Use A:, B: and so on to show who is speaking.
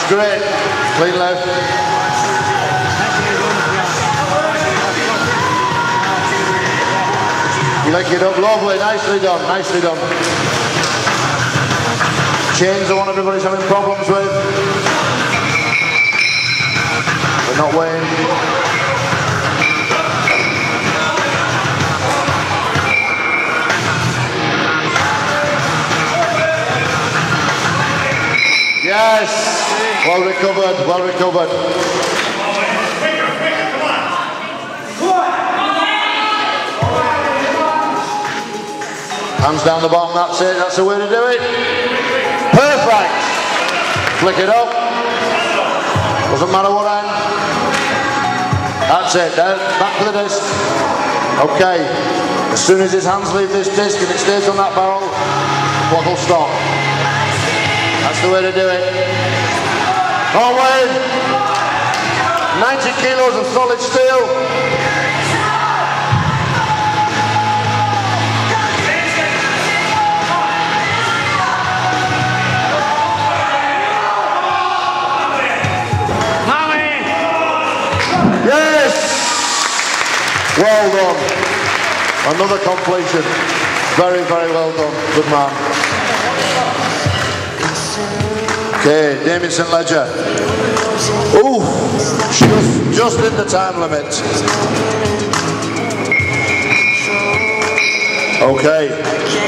A: That's great. Clean left. You like it up, lovely. Nicely done, nicely done. Chains are one everybody's having problems with. They're not weighing. Yes, well recovered, well recovered. Hands down the bottom, that's it, that's the way to do it. Perfect. Flick it up. Doesn't matter what end. That's it, there, back to the disc. Okay, as soon as his hands leave this disc and it stays on that barrel, clock will stop. That's the way to do it. All weight, 90 kilos of solid steel. Yes! Well done. Another completion. Very, very well done. Good man. Okay, Damien St. Ledger. Ooh, just in the time limit. Okay.